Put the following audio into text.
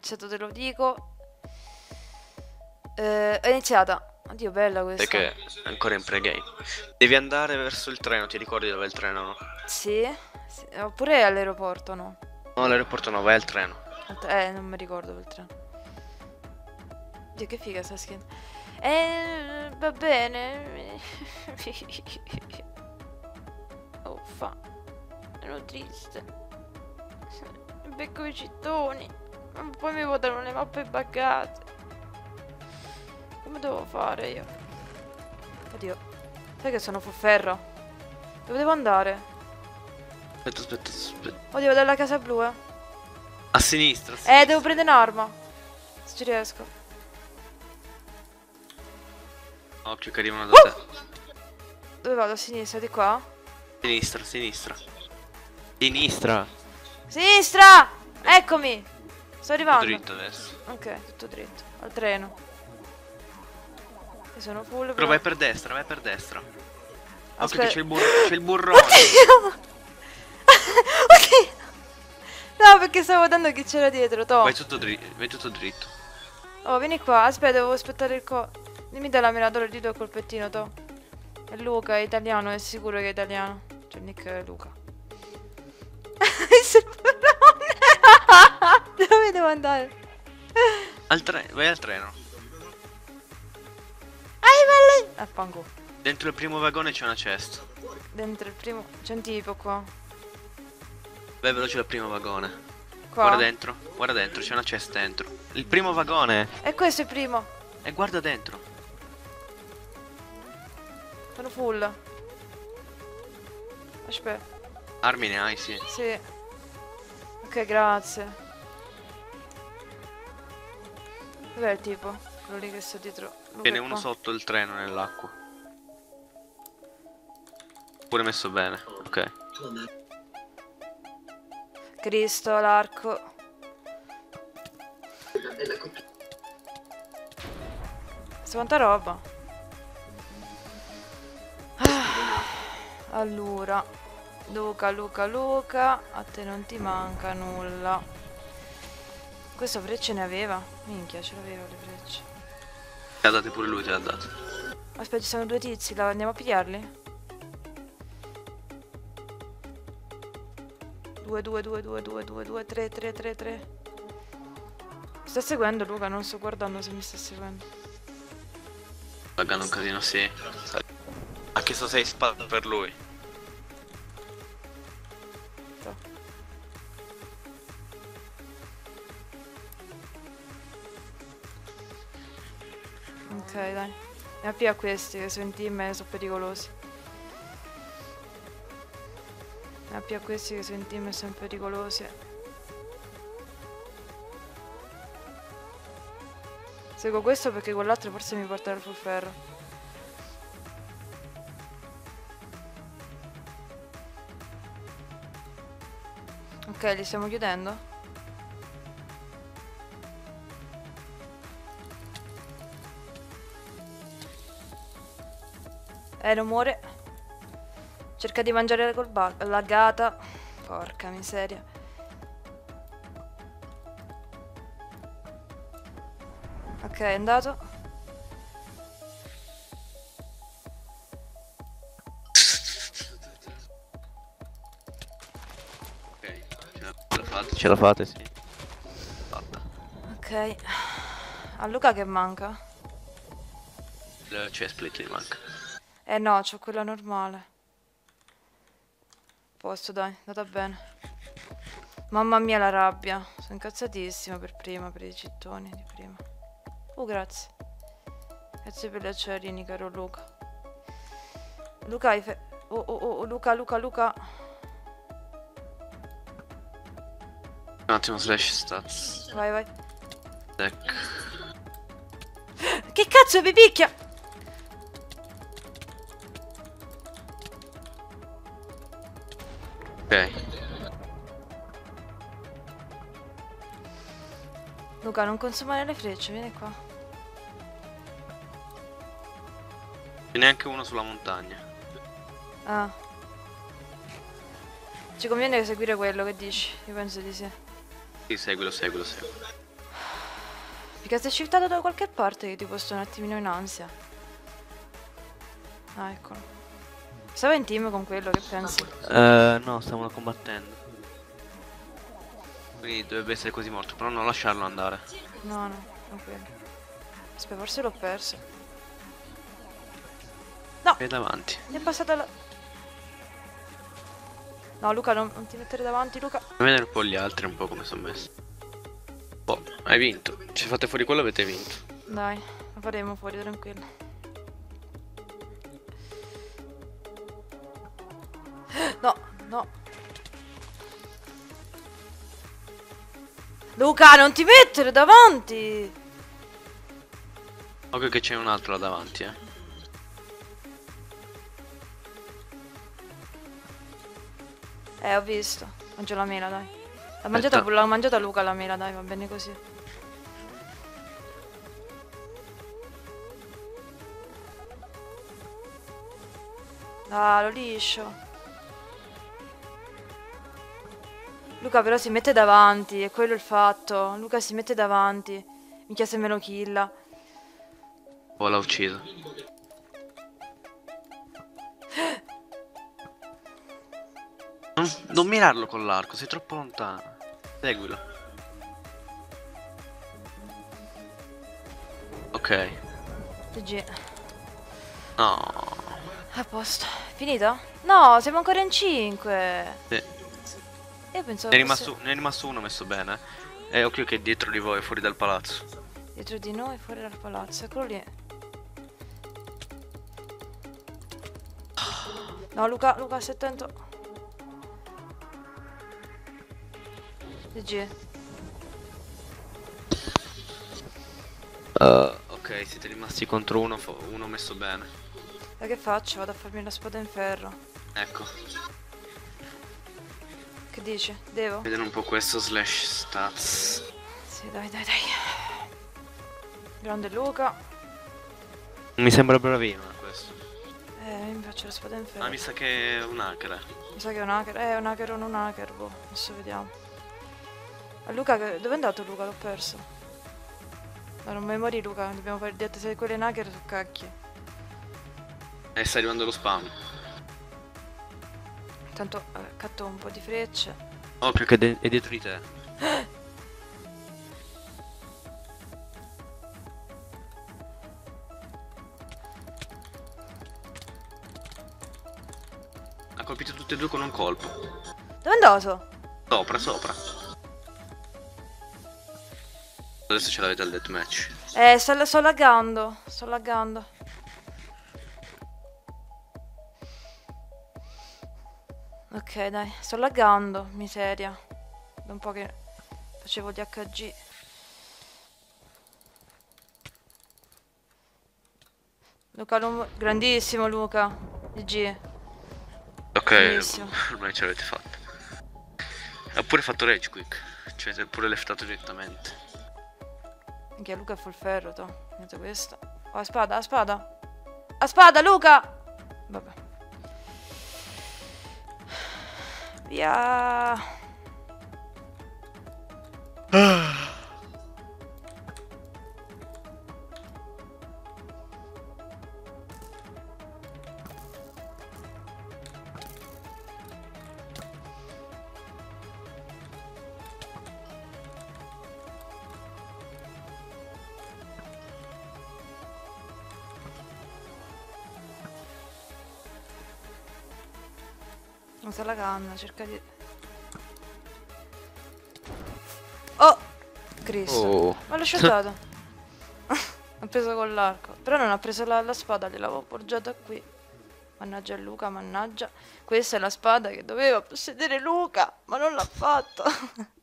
iniziato, te lo dico. È iniziata. Oddio, bella questa. Perché è ancora in pregame. Devi andare verso il treno, ti ricordi dove è il treno, no? Sì? Sì. Oppure all'aeroporto, no? No, all'aeroporto no, vai al treno. Non mi ricordo quel treno. Oddio, che figa sta skin. Va bene. Oh, ero triste. Becco i cittoni. Ma poi mi votano le mappe buggate. Come devo fare io? Oddio. Sai che sono ferro? Dove devo andare? Aspetta. Oddio, dalla casa blu, eh. A sinistra, a sinistra. Devo prendere un'arma. Se ci riesco. Occhio che arrivano da te. Dove vado? A sinistra, di qua? Sinistra. Sinistra. Sinistra! Eccomi! Sto arrivando. Dritto adesso. Ok, tutto dritto. Al treno. Io sono full. Però vai per destra, Occhio Aspetta. che c'è il burrone. Oddio! Oddio! No, perché stavo guardando chi c'era dietro, Vai tutto dritto. Oh, vieni qua. Aspetta, devo aspettare il Dimmi dalla miradora di due colpettino, to. È Luca, è italiano, è sicuro che è italiano. Cioè, Nick è Luca. Il burrone! Dove devo andare? Vai al treno. Fango. Dentro il primo vagone c'è una cesta. Dentro il primo. C'è un tipo qua. Vai veloce al primo vagone. Qua. Guarda dentro, c'è una cesta dentro. Il primo vagone. E questo è il primo. E guarda dentro. Sono full. Aspetta. Armi ne hai, sì. Sì. Ok, grazie. Dov'è il tipo? Quello lì che sta dietro. Viene uno sotto il treno nell'acqua. Pure messo bene, ok. Cristo, l'arco. Quanta roba. Allora, Luca, a te non ti manca nulla. Questo frecce ne aveva? Minchia, ce l'aveva le frecce. Te l'ha date pure lui, te l'ha date. Aspetta, ci sono due tizi, andiamo a pigliarli? 2, 3. Mi sta seguendo Luca, non sto guardando se mi sta seguendo. Pagando un casino, sì. Ha chiesto 6 spade per lui. Ok, dai. Ne appia questi che sono in team e sono pericolosi. Ne appia questi che sono in team e sono pericolosi. Seguo questo perché quell'altro forse mi porterà sul ferro. Ok, li stiamo chiudendo? Non muore. Cerca di mangiare col laggata. Porca miseria. Ok, è andato. Ok, ce la fate, sì. Fatta. Ok. A Luca che manca? Il chestplate gli manca. No, c'ho quella normale. Posto, dai, è andata bene. Mamma mia la rabbia. Sono incazzatissima per i cittoni di prima. Grazie. Grazie per gli acciarini, caro Luca. Luca hai Luca. Un attimo, slash stats. Vai. Deck. Che cazzo mi picchia? Ok. Luca, non consumare le frecce, vieni qua. E neanche uno sulla montagna. Ah. Ci conviene seguire quello, che dici? Io penso di sì. Sì, seguilo. Mica sei shiftato da qualche parte che ti posto un attimino in ansia. Ah, eccolo. Stava in team con quello, che pensi? No, stavano combattendo. Quindi dovrebbe essere quasi morto, però non lasciarlo andare. No, no, tranquillo. Aspetta, forse l'ho perso. No! E davanti. Mi è passata la... No, Luca, non ti mettere davanti, Luca. Vedere un po' gli altri, un po' come sono messi. Boh, hai vinto. Se fate fuori quello avete vinto. Dai, lo faremo fuori, tranquillo. No, no. Luca, non ti mettere davanti! Occhio che c'è un altro là davanti, Ho visto. Mangio la mela, dai. Aspetta. L'ha mangiata Luca la mela, dai, va bene così. Ah, lo liscio. Luca però si mette davanti, è quello il fatto. Luca si mette davanti. Minchia se me lo killa. Oh, l'ha ucciso. Non mirarlo con l'arco, sei troppo lontano. Seguilo. Ok. GG. No. A posto. Finito? No, siamo ancora in 5. Sì. Io pensavo Ne è fosse rimasto uno messo bene. E occhio che è dietro di voi, fuori dal palazzo. dietro di noi, fuori dal palazzo. Eccolo lì. No, Luca, stai attento. GG. Ok, siete rimasti contro uno messo bene. E che faccio? Vado a farmi la spada in ferro. Ecco. Che dici? Devo? Vedere un po' questo slash stats. Sì, dai. Grande Luca. Mi sembra bravino questo. Mi faccio la spada in ferro. Ma mi sa che è un hacker. Mi sa che è un hacker. È un hacker o non un hacker, boh. Adesso vediamo. Ma Luca, dove è andato Luca? L'ho perso. No, non mi morì Luca, dobbiamo fare detto se quelle hacker su cacchio. E sta arrivando lo spam. Intanto catto un po' di frecce. Occhio che è dietro di te. Ha colpito tutte e due con un colpo. Dove è andato? Sopra. Adesso ce l'avete al deathmatch. Sto laggando. Ok, dai, sto laggando, miseria. Da un po' che facevo gli HG. Luca, grandissimo Luca. GG. Ok, Benissimo. ormai ce l'avete fatta. Ha pure fatto rage quick. Cioè, si è pure leftato direttamente. Anche Luca è full ferro, to. Niente questa. Oh, la spada. La spada, Luca! Vabbè. Via. Usa la canna, cerca di... Oh! Cristo. Oh. Ma l'ho shottato. Ha preso con l'arco. Però non ha preso la spada, gliel'avevo appoggiata qui. Mannaggia Luca, mannaggia. Questa è la spada che doveva possedere Luca, ma non l'ha fatto.